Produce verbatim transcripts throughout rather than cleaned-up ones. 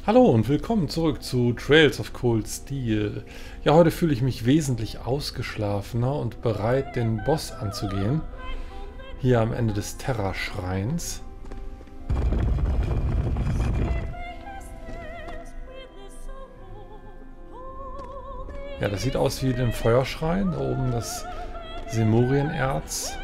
Hallo und willkommen zurück zu Trails of Cold Steel. Ja, heute fühle ich mich wesentlich ausgeschlafener und bereit, den Boss anzugehen. Hier am Ende des Terra-Schreins. Ja, das sieht aus wie den Feuerschrein. Da oben das Semurienerz.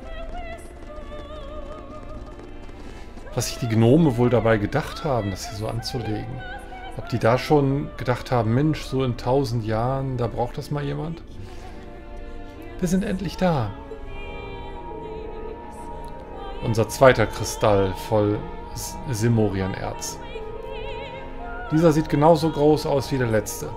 Was sich die Gnome wohl dabei gedacht haben, das hier so anzulegen. Ob die da schon gedacht haben, Mensch, so in tausend Jahren, da braucht das mal jemand? Wir sind endlich da. Unser zweiter Kristall voll Semurienerz. Dieser sieht genauso groß aus wie der letzte.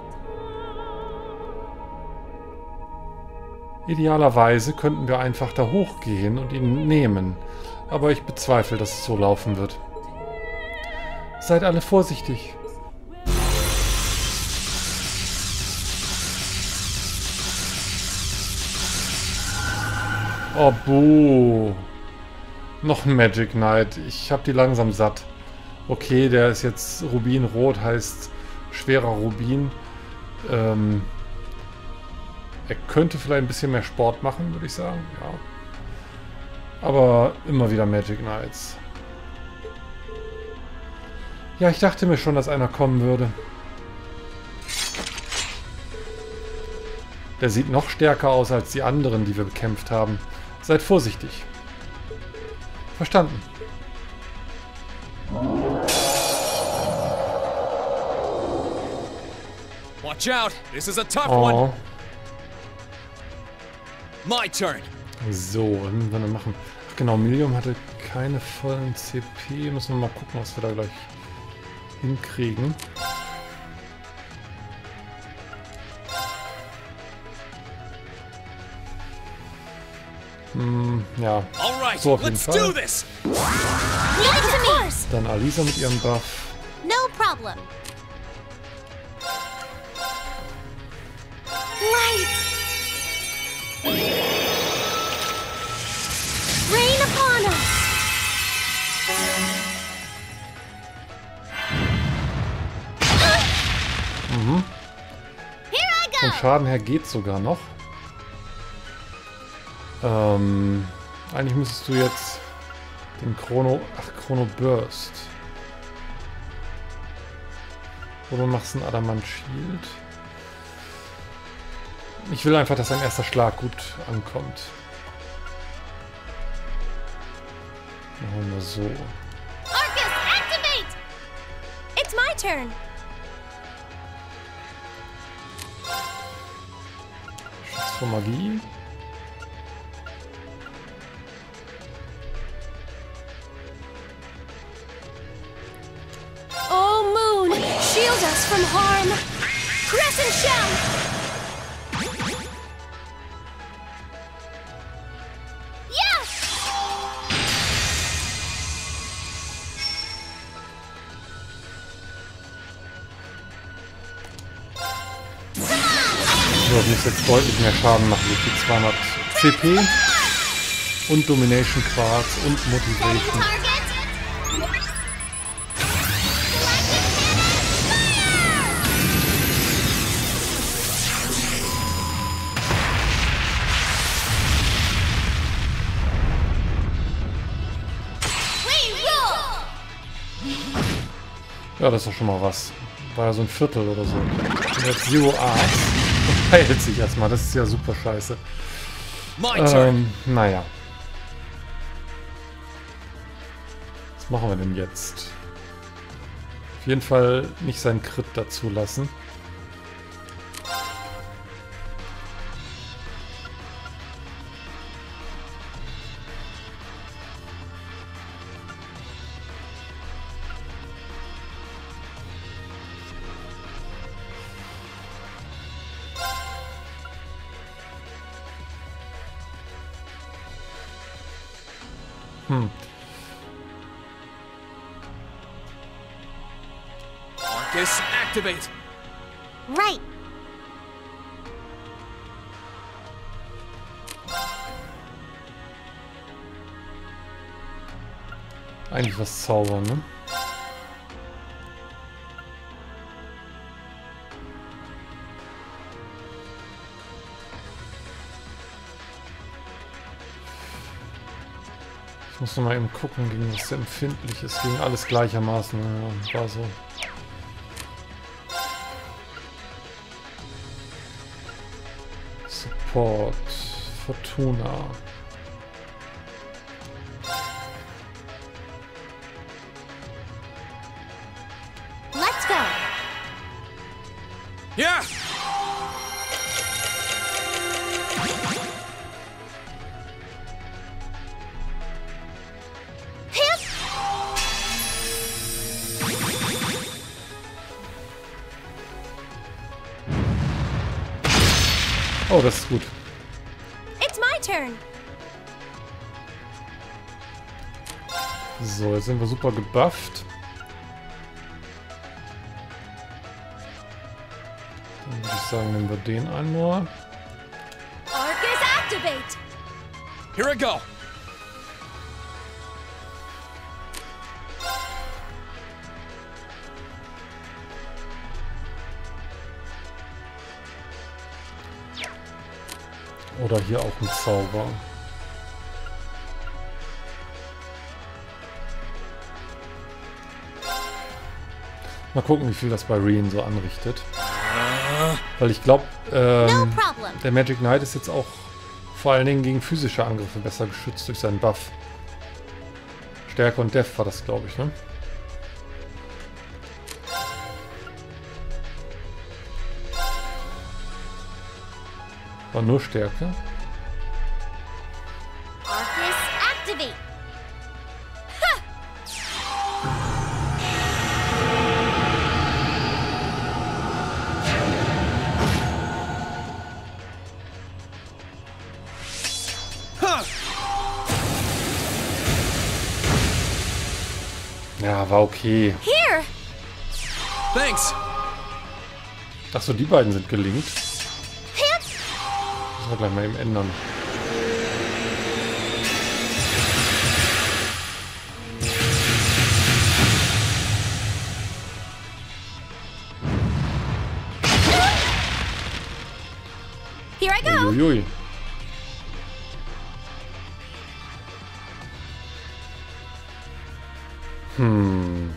Idealerweise könnten wir einfach da hochgehen und ihn nehmen. Aber ich bezweifle, dass es so laufen wird. Seid alle vorsichtig. Oh, buh. Noch ein Magic Knight. Ich habe die langsam satt. Okay, der ist jetzt Rubinrot, heißt schwerer Rubin. Ähm, er könnte vielleicht ein bisschen mehr Sport machen, würde ich sagen. Ja. Aber immer wieder Magic Knights. Ja, ich dachte mir schon, dass einer kommen würde. Der sieht noch stärker aus als die anderen, die wir bekämpft haben. Seid vorsichtig. Verstanden. Watch out! This is a tough Oh. one. My turn. So, was müssen wir denn machen? Ach genau, Milium hatte keine vollen C P. Müssen wir mal gucken, was wir da gleich hinkriegen. Hm, ja, so auf jeden Fall. Dann Alisa mit ihrem Buff. No problem. Light. Rain upon us. Mhm. Here I Vom go. Schaden her geht's sogar noch. Ähm, eigentlich müsstest du jetzt den Chrono... Ach, Chrono Burst. Oder machst einen Adamant Shield. Ich will einfach, dass ein erster Schlag gut ankommt. Machen wir so. Arcus, activate. It's my turn. Schutz vor Magie. Oh, Moon, shield us from harm. Crescent shell. So, das muss jetzt deutlich mehr Schaden machen durch die zweihundert C P und Domination Quarz und Motivation. Ja, das ist doch schon mal was. War ja so ein Viertel oder so. Und jetzt Zero Arts. Und heilt sich erstmal. Das ist ja super scheiße. Ähm, naja. Was machen wir denn jetzt? Auf jeden Fall nicht seinen Crit dazu lassen. Hm. Arcus, activate. Right. Eigentlich was zaubern, ne? muss noch mal eben gucken, gegen was der empfindlich ist. Gegen alles gleichermaßen. Ja, war so. Support. Fortuna. Let's go. Yeah! Hip. Oh, das ist gut. It's my turn. So, jetzt sind wir super gebufft. Dann würde ich sagen, nehmen wir den einmal. Arcus activate. Here I go! Oder hier auch ein Zauber. Mal gucken, wie viel das bei Reen so anrichtet. Weil ich glaube, No ähm, problem. der Magic Knight ist jetzt auch vor allen Dingen gegen physische Angriffe besser geschützt durch seinen Buff. Stärke und Def war das, glaube ich, ne? War nur Stärke. Arcus activate. Huh! Ja, war okay. Here. Thanks! Achso, die beiden sind gelinkt. Hip. Müssen wir gleich mal eben ändern. Here I go. Uiuiui. Hm.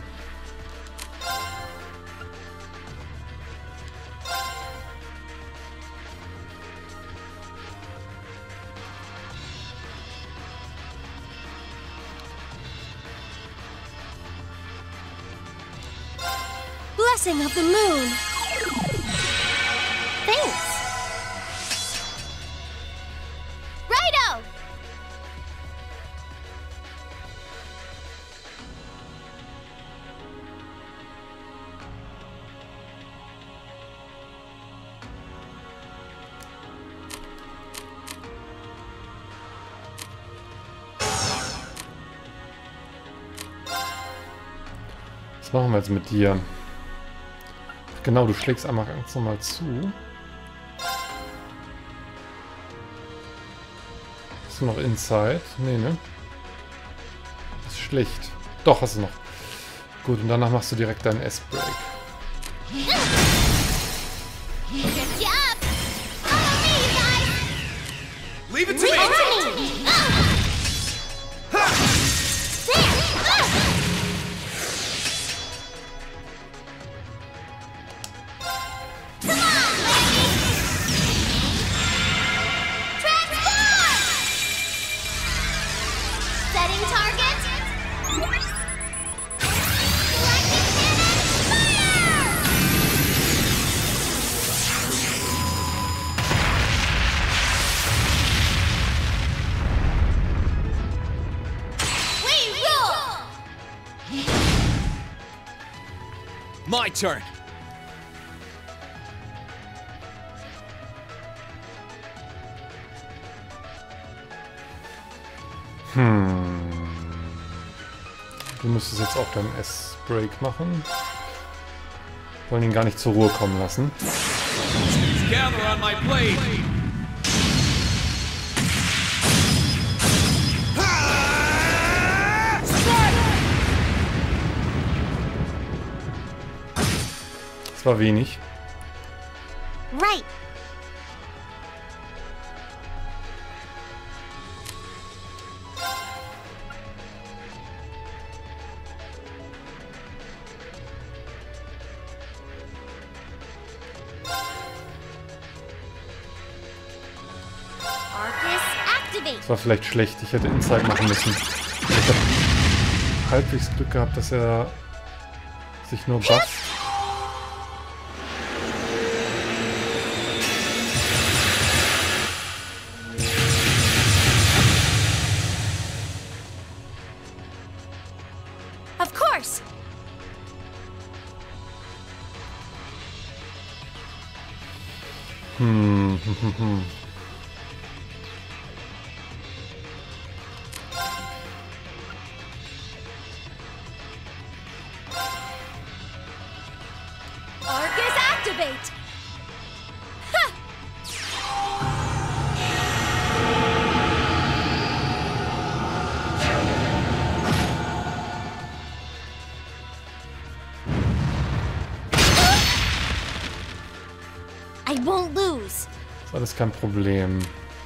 Blessing of the moon. Thanks. Righto. Was machen wir jetzt mit dir? Genau, du schlägst einmal ganz normal zu. Hast du noch Inside? Nee, ne? Das ist schlecht. Doch, hast du noch. Gut, und danach machst du direkt deinen S-Break. Good job. Follow me, you guys. Leave it to Leave me! it to me. There. Come on, lady. Transform. Setting target. Selecting cannon. Fire. We rule. My turn! Hm. Du müsstest jetzt auch deinen S-Break machen. Wollen ihn gar nicht zur Ruhe kommen lassen. Gather on my blade! Das war wenig. Right. activate. Das war vielleicht schlecht. Ich hätte Insight machen müssen. Ich habe halbwegs Glück gehabt, dass er sich nur bufft. Of course. Hm, hm, hm, hm. Arcus activate. Ha! I won't lose. Ist alles kein Problem.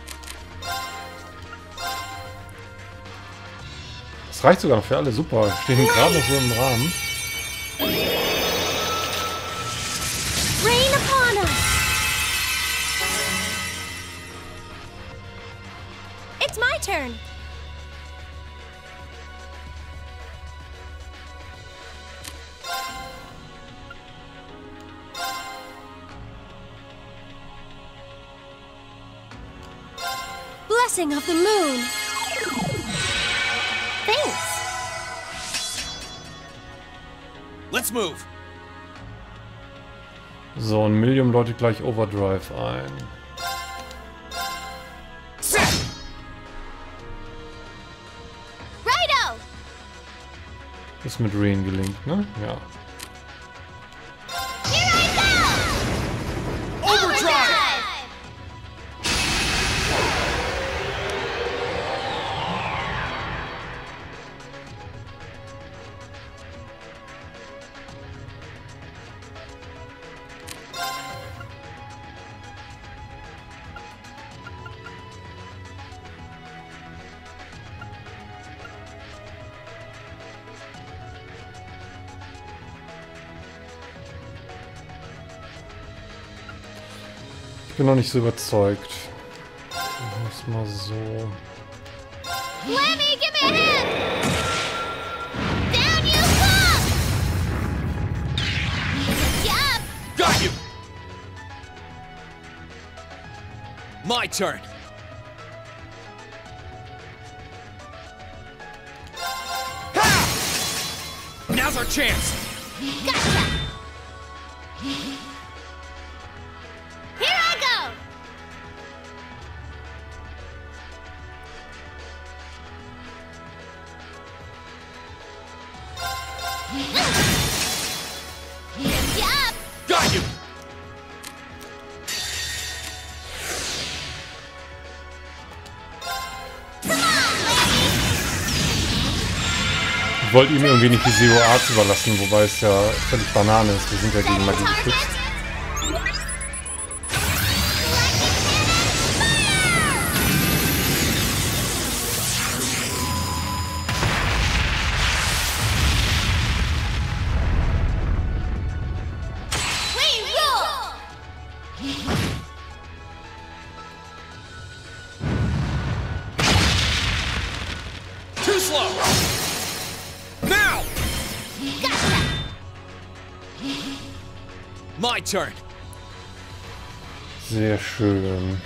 Das reicht sogar noch für alle. Super. Stehen gerade noch so im Rahmen. Rain upon us. It's my turn. Blessing of the moon. Thanks. Let's move. So, ein Million Leute gleich Overdrive ein. Righto. Ist mit Rain gelingt, ne? Ja. Here I go. Overdrive. Ich bin noch nicht so überzeugt. Ich muss mal so... Lemmy, give me a hand. Down you come. Yup. Got you. My turn. Ha! Now's our chance. Gotcha. Here I go. Yup. Got you. Ich wollte ihm irgendwie nicht die Zero Arts überlassen, wobei es ja völlig Banane ist. Wir sind ja gegen Magie geschützt. Too slow. Now. My turn. Sehr schön.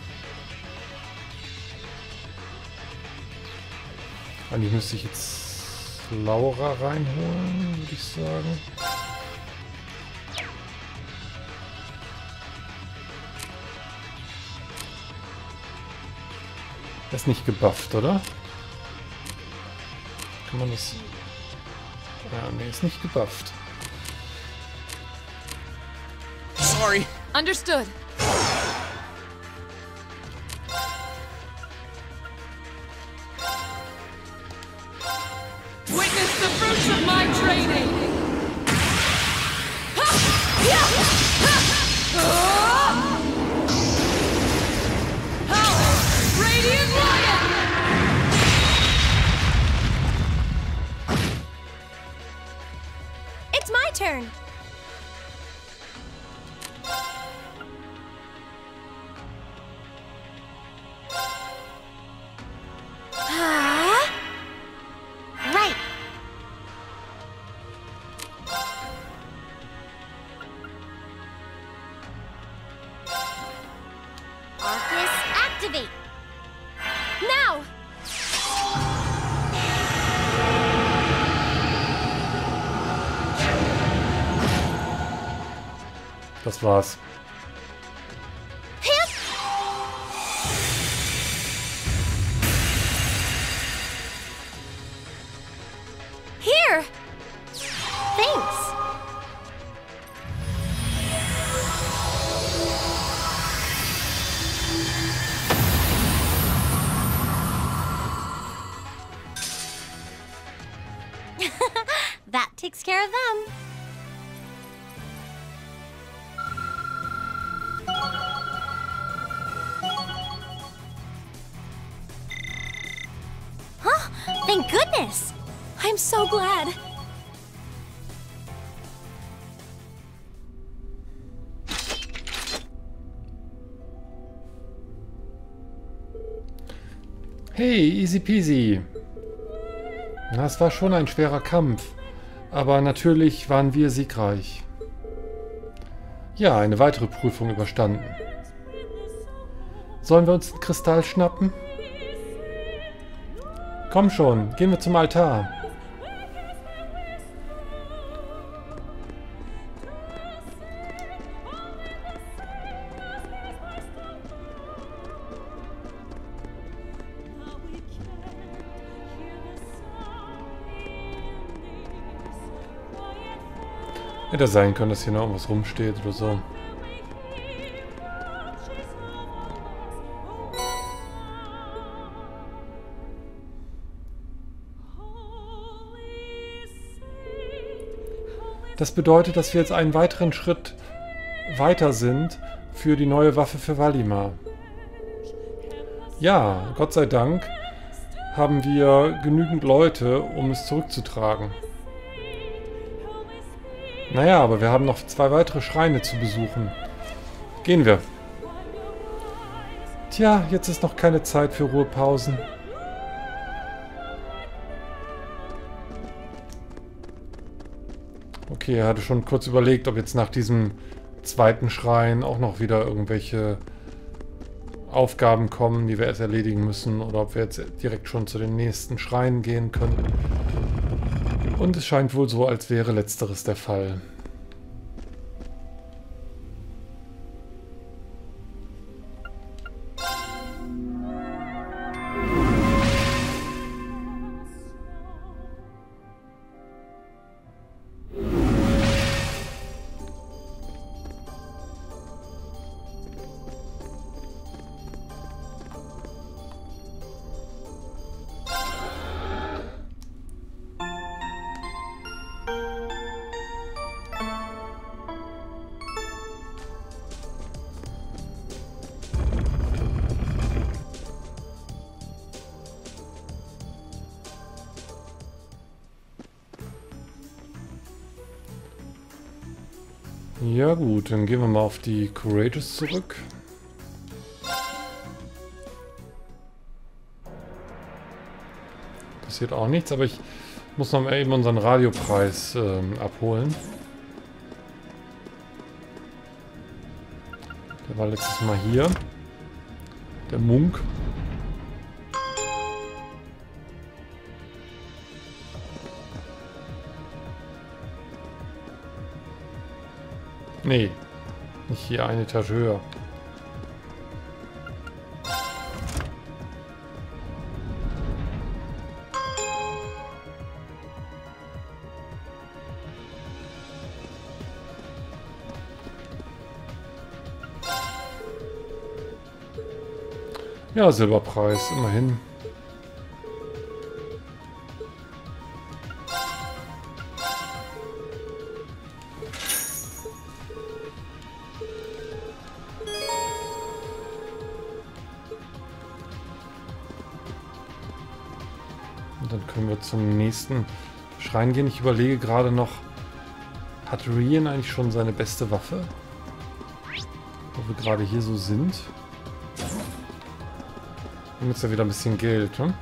Eigentlich müsste ich jetzt Laura reinholen, würde ich sagen. Er ist nicht gebufft, oder? Kann man das... Ja, nee, ist nicht gebufft. Sorry. Understood. Witness the fruits of my training. Power, Radiant Lion. It's my turn. das war's. Here! Thanks! That takes care of them. Huh? Thank goodness! I'm so glad. Hey, easy peasy. Das war schon ein schwerer Kampf, aber natürlich waren wir siegreich. Ja, eine weitere Prüfung überstanden. Sollen wir uns den Kristall schnappen? Komm schon, gehen wir zum Altar. Hätte sein können, dass hier noch irgendwas rumsteht oder so. Das bedeutet, dass wir jetzt einen weiteren Schritt weiter sind für die neue Waffe für Valimar. Ja, Gott sei Dank haben wir genügend Leute, um es zurückzutragen. Naja, aber wir haben noch zwei weitere Schreine zu besuchen. Gehen wir. Tja, jetzt ist noch keine Zeit für Ruhepausen. Okay, er hatte schon kurz überlegt, ob jetzt nach diesem zweiten Schrein auch noch wieder irgendwelche Aufgaben kommen, die wir erst erledigen müssen, oder ob wir jetzt direkt schon zu den nächsten Schreinen gehen können. Und es scheint wohl so, als wäre letzteres der Fall. Ja gut, dann gehen wir mal auf die Courageous zurück. Passiert auch nichts, aber ich muss noch mal eben unseren Radiopreis ähm, abholen. Der war letztes Mal hier. Der Munk. Nee, nicht hier, eine Etage höher. Ja, Silberpreis, immerhin. Und dann können wir zum nächsten Schrein gehen. Ich überlege gerade noch, hat Rian eigentlich schon seine beste Waffe? Wo wir gerade hier so sind. Wir haben jetzt ja wieder ein bisschen Geld, ne?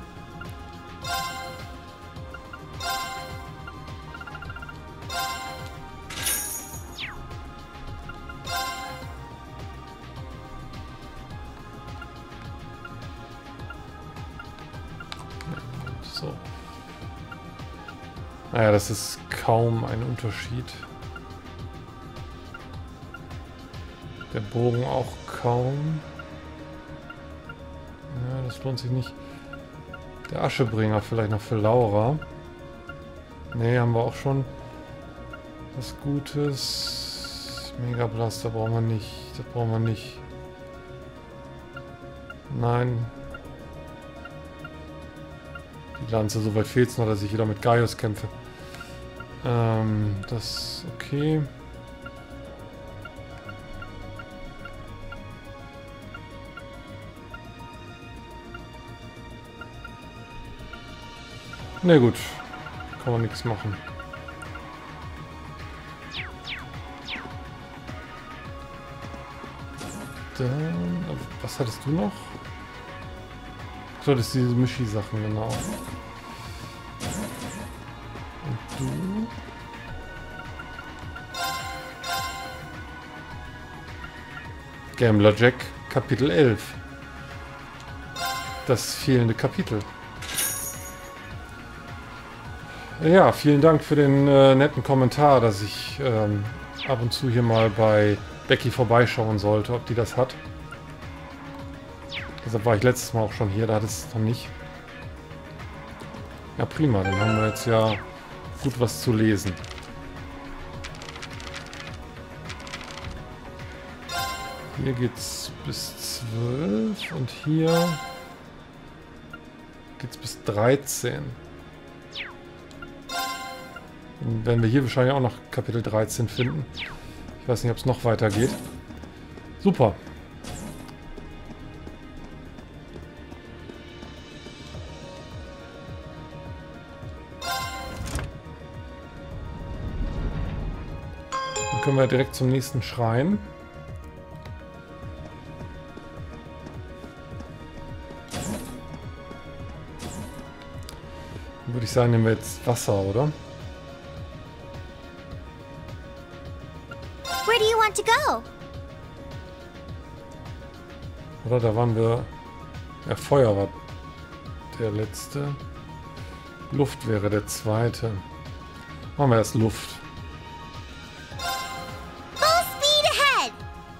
So. Naja, das ist kaum ein Unterschied. Der Bogen auch kaum. Ja, das lohnt sich nicht. Der Aschebringer vielleicht noch für Laura. Ne, haben wir auch schon was Gutes. Mega Blaster brauchen wir nicht. Das brauchen wir nicht. Nein. Die Lanze, soweit fehlt es noch, dass ich wieder mit Gaius kämpfe. Ähm, das ist okay. Na gut, kann man nichts machen. Dann, was hattest du noch? So, das sind diese Mischi-Sachen, genau. Und du? Gambler Jack, Kapitel elf. Das fehlende Kapitel. Ja, vielen Dank für den äh, netten Kommentar, dass ich ähm, ab und zu hier mal bei Becky vorbeischauen sollte, ob die das hat. Deshalb war ich letztes Mal auch schon hier, da hat es noch nicht. Ja, prima, dann haben wir jetzt ja gut was zu lesen. Hier geht's bis zwölf und hier geht's bis dreizehn. Dann werden wir hier wahrscheinlich auch noch Kapitel dreizehn finden. Ich weiß nicht, ob es noch weiter geht. Super. Dann können wir direkt zum nächsten Schrein. Dann würde ich sagen, nehmen wir jetzt Wasser, oder? To go. Oder da waren wir... Ja, Feuer war der letzte. Luft wäre der zweite. Machen wir erst Luft. Full speed ahead.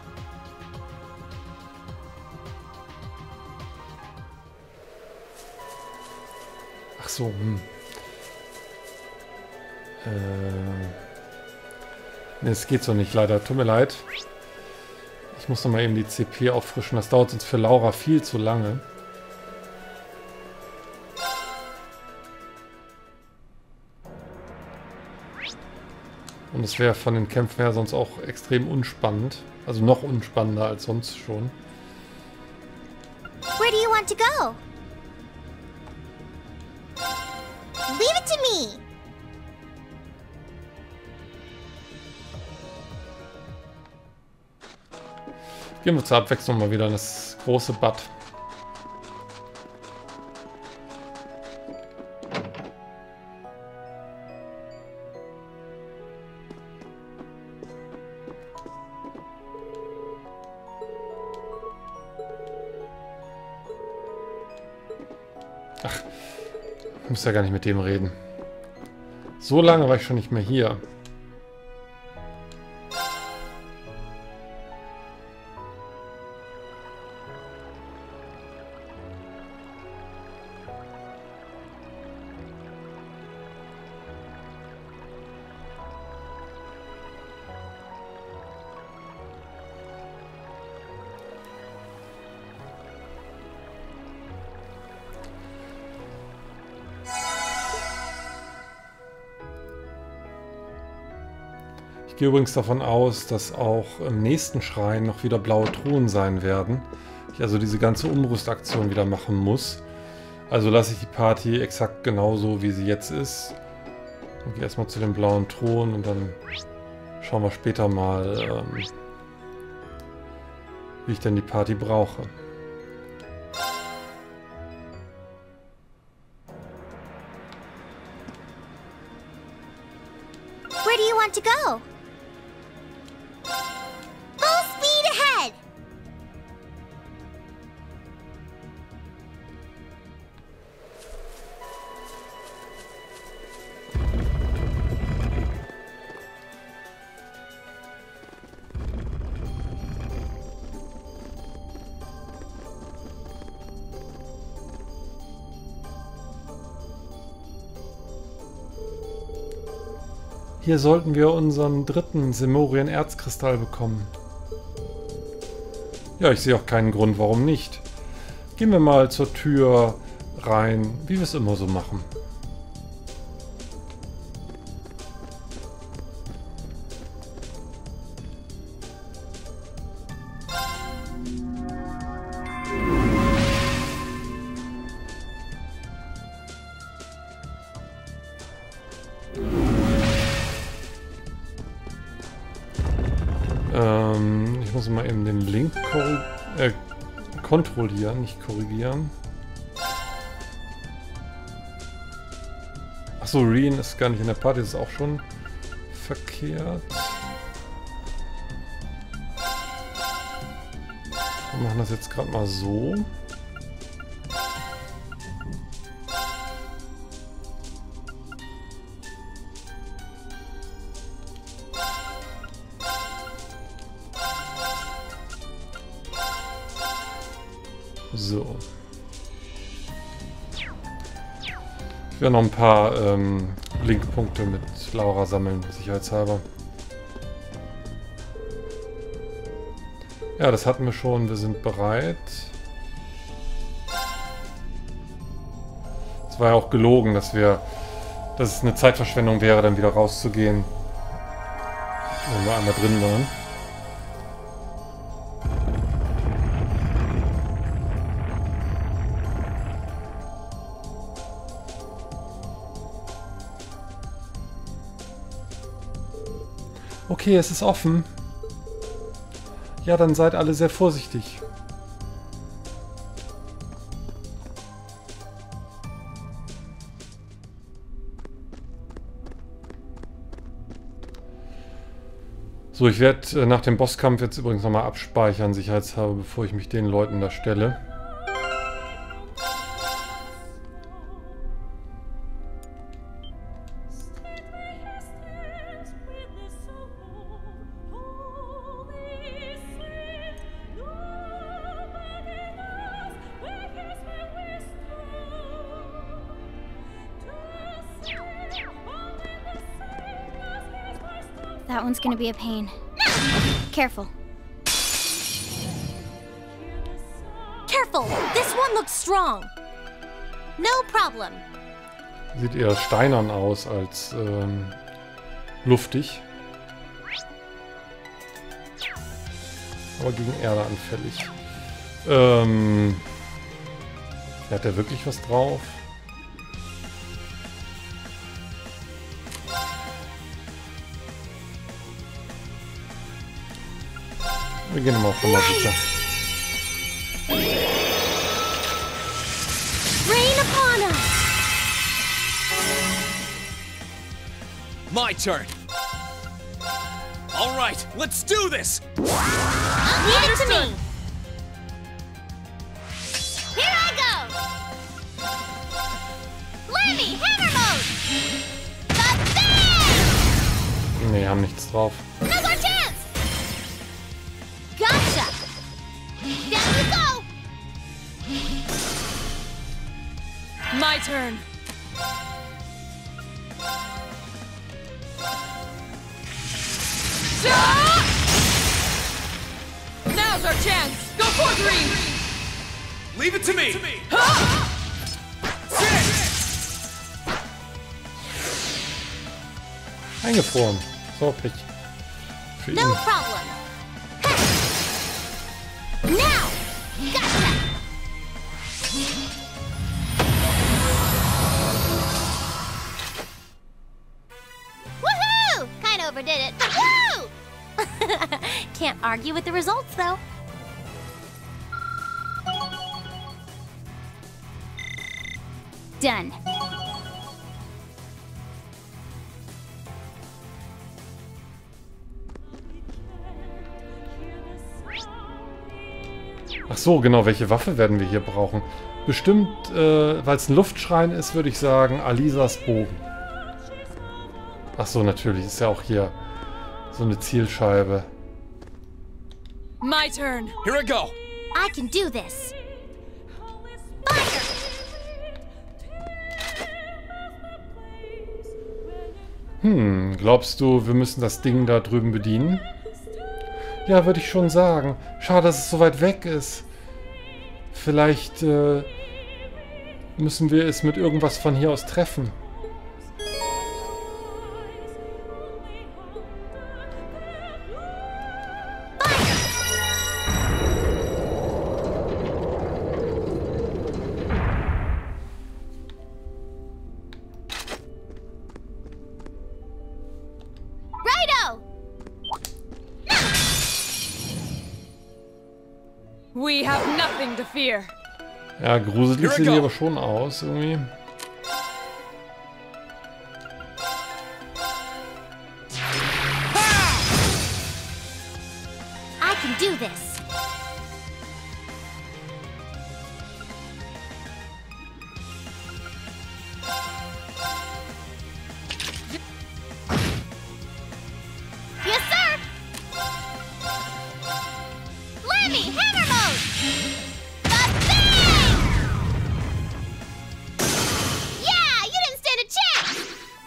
Ach so, hm. Äh... Ne, es geht so nicht, leider. Tut mir leid. Ich muss noch mal eben die C P auffrischen. Das dauert sonst für Laura viel zu lange. Und es wäre von den Kämpfen her sonst auch extrem unspannend. Also noch unspannender als sonst schon. Where do you want to go? Leave it to me. Gehen wir zur Abwechslung mal wieder in das große Bad. Ach, ich muss ja gar nicht mit dem reden. So lange war ich schon nicht mehr hier. Ich gehe übrigens davon aus, dass auch im nächsten Schrein noch wieder blaue Truhen sein werden. Ich also diese ganze Umrüstaktion wieder machen muss. Also lasse ich die Party exakt genauso, wie sie jetzt ist. Und gehe erstmal zu den blauen Truhen und dann schauen wir später mal, ähm, wie ich denn die Party brauche. Where do you want to go? Full speed ahead. Hier sollten wir unseren dritten Semorien-Erzkristall bekommen. Ja, ich sehe auch keinen Grund, warum nicht. Gehen wir mal zur Tür rein, wie wir es immer so machen. Ähm, ich muss mal eben den Link äh, kontrollieren, nicht korrigieren. Achso, Reen ist gar nicht in der Party, das ist auch schon verkehrt. Wir machen das jetzt gerade mal so. So. Ich werde noch ein paar ähm, Linkpunkte mit Laura sammeln, sicherheitshalber. Ja, das hatten wir schon. Wir sind bereit. Es war ja auch gelogen, dass wir, dass es eine Zeitverschwendung wäre, dann wieder rauszugehen, wenn wir einmal drin waren. Okay, es ist offen. Ja, dann seid alle sehr vorsichtig. So, ich werde äh, nach dem Bosskampf jetzt übrigens nochmal abspeichern, sicherheitshalber, bevor ich mich den Leuten da stelle. That one's gonna be a pain. Careful. Careful! This one looks strong. No problem. Sieht eher steinern aus als ähm, luftig. Aber gegen Erde anfällig. Ähm, hat der wirklich was drauf? Wir gehen mal auf Nummer sicher. Rain upon us! My turn. All right, let's do this. Leave it to me! Here I go! Lemmy, hammer mode! The bang! Nee, haben nichts drauf. Now's our chance! Gotcha! Down you go! My turn. Ah! Now's our chance. Go for green. Leave it to me. Eingefroren. So, Pech. Für ihn. No problem. Now! Gotcha! Woohoo! Kinda overdid it, but woo! Can't argue with the results, though. Done. Ach so, genau, welche Waffe werden wir hier brauchen? Bestimmt, äh, weil es ein Luftschrein ist, würde ich sagen, Alisas Bogen. Ach so, natürlich, ist ja auch hier so eine Zielscheibe. My turn. Here I go. I can do this. Fire! Hm, glaubst du, wir müssen das Ding da drüben bedienen? Ja, würde ich schon sagen. Schade, dass es so weit weg ist. Vielleicht äh, müssen wir es mit irgendwas von hier aus treffen. We have nothing to fear. Ja, gruselig sieht die aber schon aus, irgendwie. I can do this. Yes, sir. Lammy, hammer mode. The thing. Yeah, you didn't stand a chance.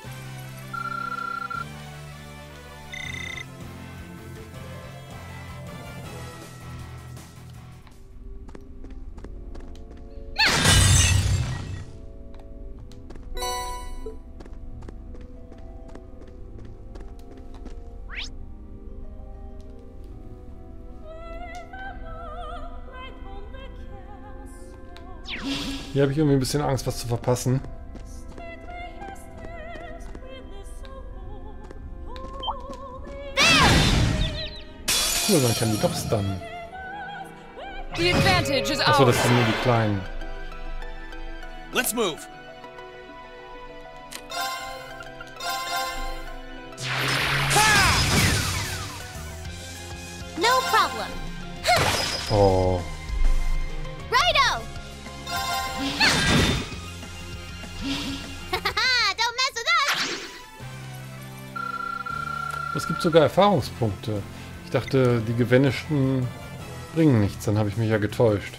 Hier habe ich irgendwie ein bisschen Angst, was zu verpassen. Cool, man kann die doch stunnen. The advantage is Achso, das ours. sind nur die kleinen. Let's move. No problem. Oh. Righto! Don't mess with us! Es gibt sogar Erfahrungspunkte. Ich dachte, die Gevanisheden bringen nichts. Dann habe ich mich ja getäuscht.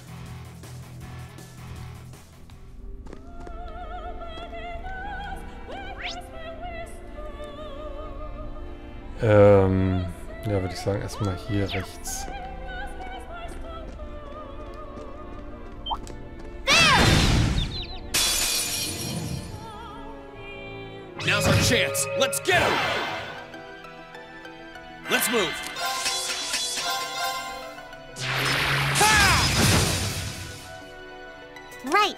Ähm, ja, würde ich sagen, erstmal hier rechts. Now's our chance. Let's get him. Let's move. Right.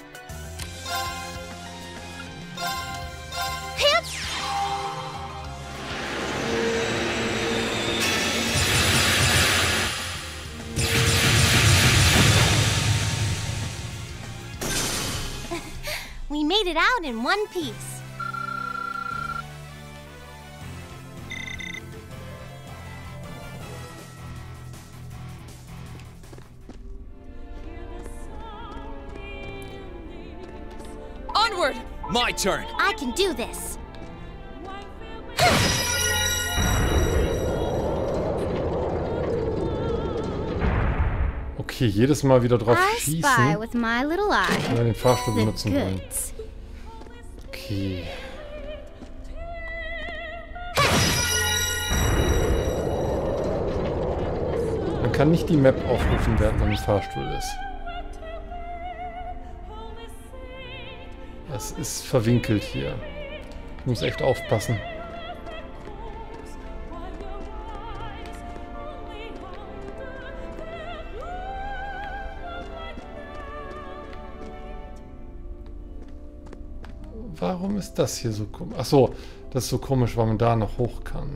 Hips. We made it out in one piece. Onward! My turn. I can do this. Okay, jedes Mal wieder drauf I spy schießen, with my little wenn wir eye. den Fahrstuhl The benutzen wollen. goods. Okay. Man kann nicht die Map aufrufen, während man im Fahrstuhl ist. Es ist verwinkelt hier. Ich muss echt aufpassen. Warum ist das hier so komisch? Achso, das ist so komisch, weil man da noch hoch kann.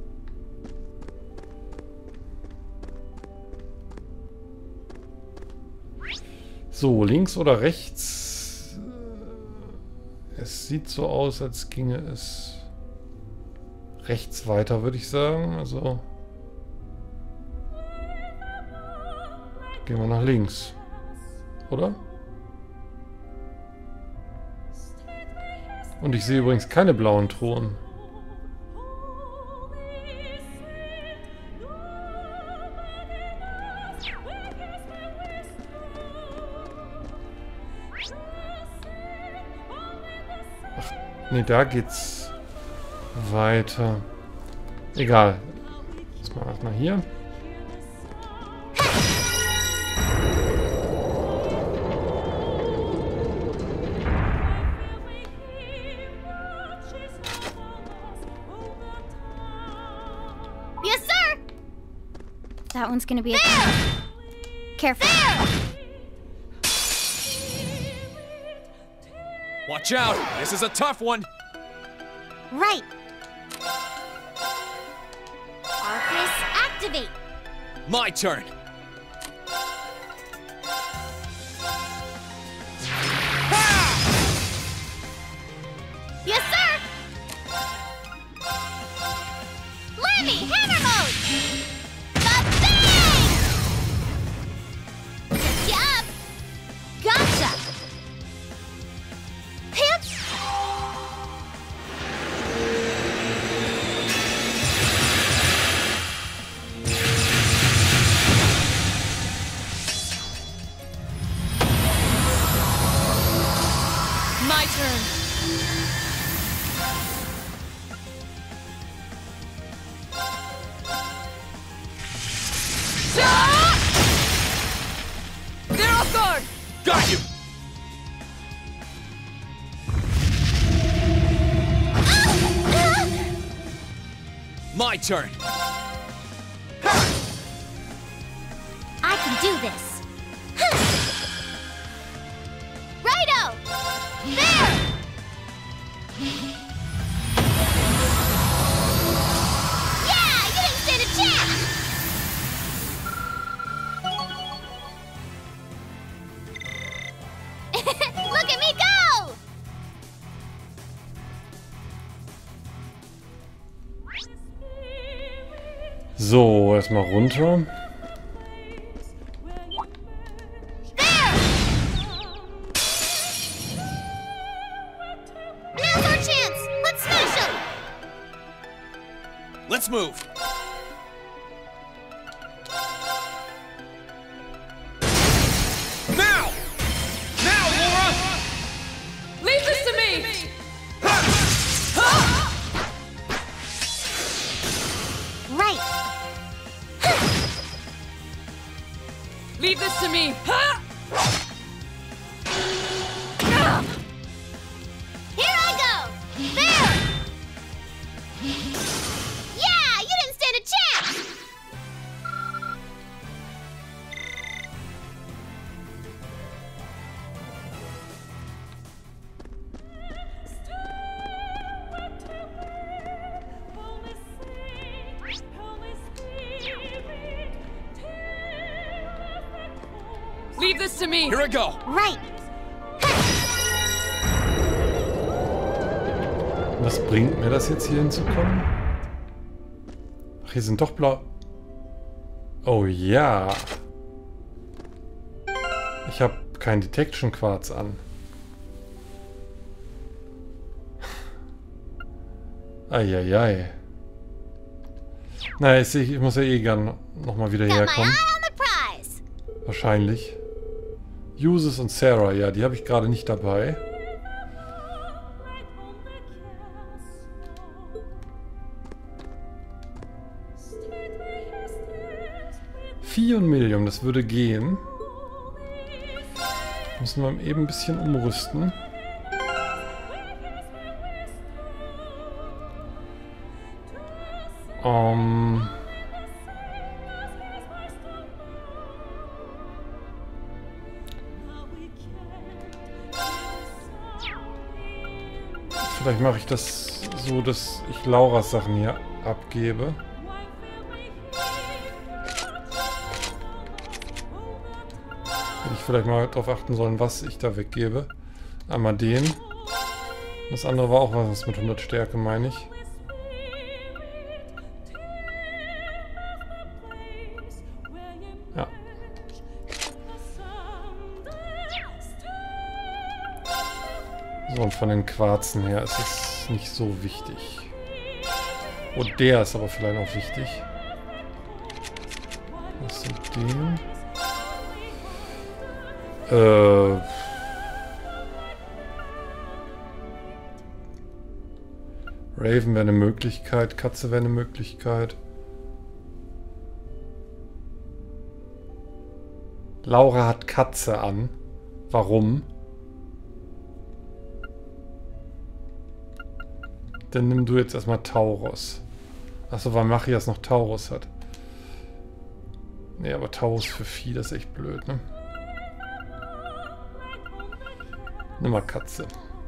So, links oder rechts? Es sieht so aus, als ginge es rechts weiter, würde ich sagen. Also gehen wir nach links. Oder? Und ich sehe übrigens keine blauen Thronen. Ach, nee, da geht's Weiter. Egal. Erstmal erstmal hier. Yes, sir. That one's gonna be a pain. Careful. Watch out! This is a tough one! Right. Arcus, activate. My turn! Yes, sir. Levy, hammer mode. Ba-bang! Good job. Gotcha. Hip. My turn. They're off guard! Got you! My turn! I can do this. Righto. There. Yeah, you didn't stand a chance. Look at me go! So, erstmal runter. There! Now's our chance! Let's smash him! Let's move! Now! Now, Laura! Leave this to me! Right. Leave this to me! Here I go! There! Yeah, you didn't stand a chance! Leave this to me! Here I go! Right. Was bringt mir das jetzt hier hinzukommen? Ach, hier sind doch blau... Oh ja. Ich habe kein Detection Quarz an. Eieiei. Naja, ich, seh, ich muss ja eh gern nochmal wieder Got my herkommen. eye on the prize. Wahrscheinlich. Uses und Sarah, ja, die habe ich gerade nicht dabei. vier Million, das würde gehen. Müssen wir eben ein bisschen umrüsten. Um, vielleicht mache ich das so, dass ich Lauras Sachen hier abgebe. Hätte ich vielleicht mal darauf achten sollen, was ich da weggebe. Einmal den. Das andere war auch was mit hundert Stärke, meine ich. Ja. So, und von den Quarzen her ist es nicht so wichtig. Und der ist aber vielleicht auch wichtig. Was ist den? Äh... Raven wäre eine Möglichkeit, Katze wäre eine Möglichkeit. Laura hat Katze an. Warum? Dann nimm du jetzt erstmal Taurus. Achso, weil Machias noch Taurus hat. Nee, aber Taurus für Vieh, das ist echt blöd, ne? Nimm mal Katze.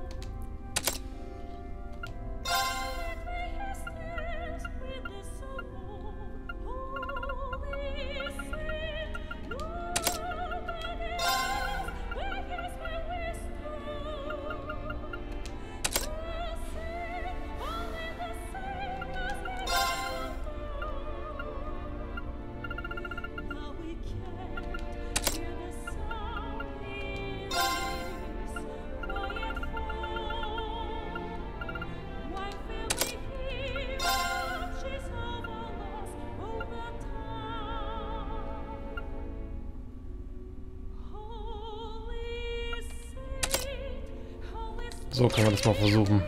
So können wir das mal versuchen.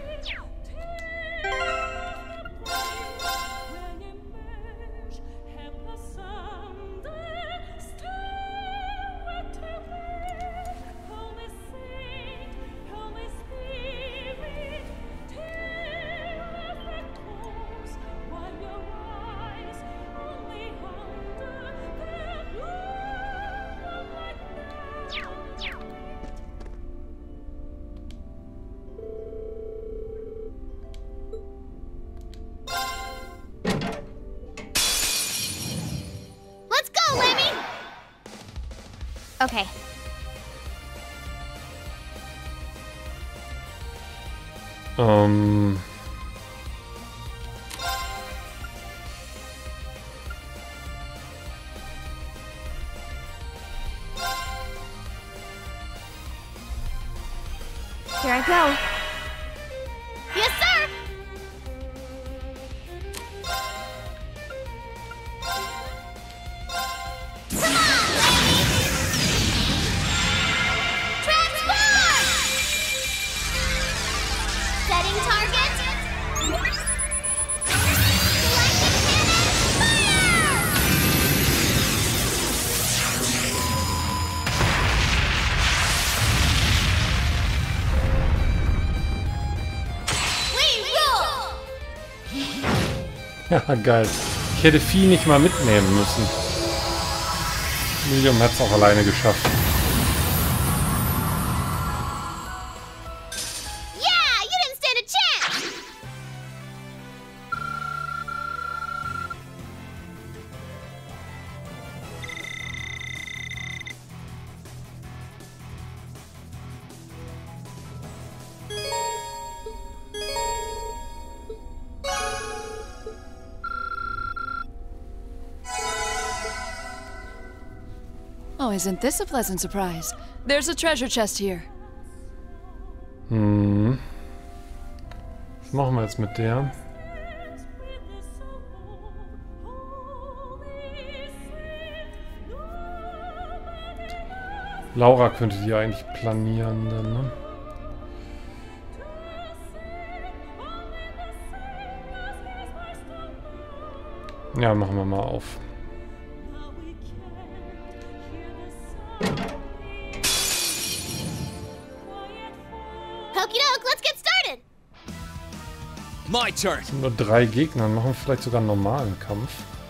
Okay. Ähm. Here I go. Yes, sir! Come on, lady! Transform! Setting target. Lightning cannon, fire! Ja, geil. Ich hätte Vieh nicht mal mitnehmen müssen. Medium hat es auch alleine geschafft. Yeah, you didn't stand a chance! Oh, isn't this a pleasant surprise? There's a treasure chest here. Hm. Was machen wir jetzt mit der? Laura könnte die eigentlich planieren dann, ne? Ja, machen wir mal auf. Okie doke, let's get started! My turn. Es sind nur drei Gegner, machen wir vielleicht sogar einen normalen Kampf.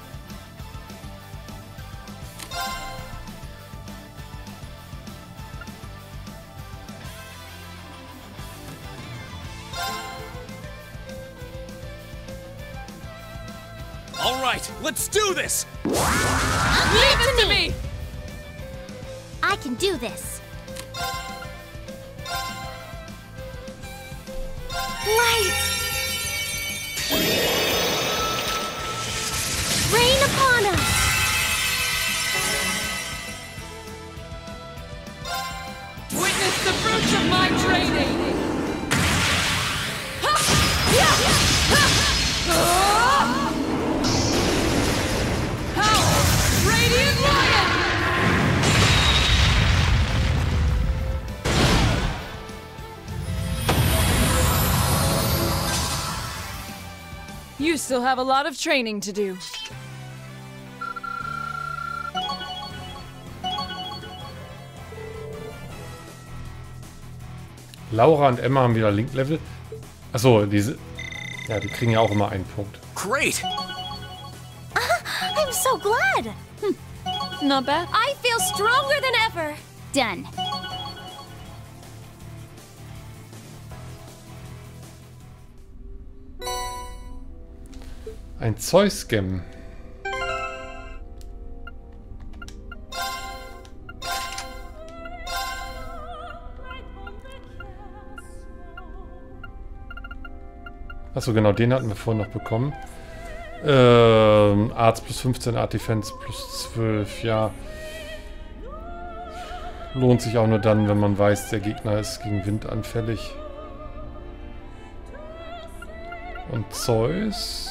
All right, let's do this. Leave Leave it to me! I can do this. Light! Rain upon us! Witness the fruits of my training! How? Radiant Lion! You still have a lot of training to do. Laura und Emma haben wieder Link-Level. Achso, diese... Ja, die kriegen ja auch immer einen Punkt. Great! I'm so glad. Not bad. I feel stronger than ever. Done. Ein Zeus-Scam. Achso, genau, den hatten wir vorhin noch bekommen. Ähm, Arzt plus fünfzehn, Art Defense plus zwölf, ja. Lohnt sich auch nur dann, wenn man weiß, der Gegner ist gegen Wind anfällig. Und Zeus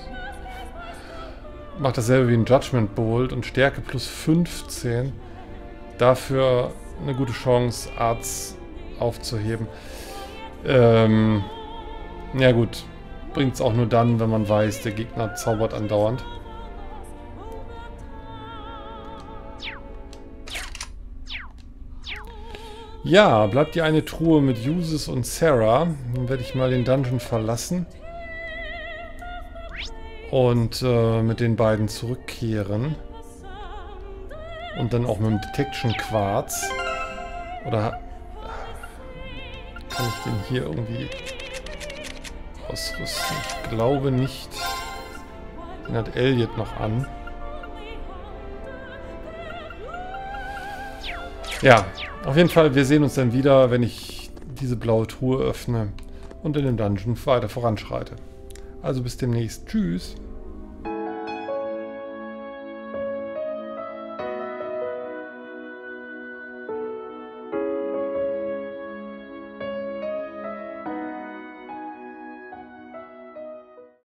macht dasselbe wie ein Judgment Bolt und Stärke plus fünfzehn. Dafür eine gute Chance, Arzt aufzuheben. Ähm, ja gut, bringt es auch nur dann, wenn man weiß, der Gegner zaubert andauernd. Ja, bleibt die eine Truhe mit Jusis und Sarah. Dann werde ich mal den Dungeon verlassen. Und äh, mit den beiden zurückkehren. Und dann auch mit dem Detection Quarz. Oder kann ich den hier irgendwie ausrüsten? Ich glaube nicht. Den hat Elliot noch an. Ja, auf jeden Fall, wir sehen uns dann wieder, wenn ich diese blaue Truhe öffne und in dem Dungeon weiter voranschreite. Also bis demnächst. Tschüss.